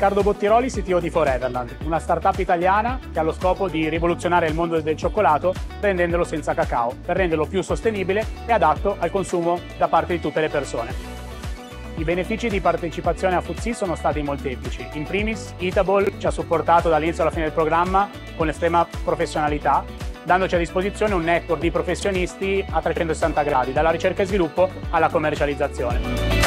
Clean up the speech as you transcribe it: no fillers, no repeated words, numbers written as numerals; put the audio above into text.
Riccardo Bottiroli, CTO di Foreverland, una startup italiana che ha lo scopo di rivoluzionare il mondo del cioccolato rendendolo senza cacao, per renderlo più sostenibile e adatto al consumo da parte di tutte le persone. I benefici di partecipazione a FTSE sono stati molteplici. In primis, Eatable ci ha supportato dall'inizio alla fine del programma con estrema professionalità, dandoci a disposizione un network di professionisti a 360 gradi, dalla ricerca e sviluppo alla commercializzazione.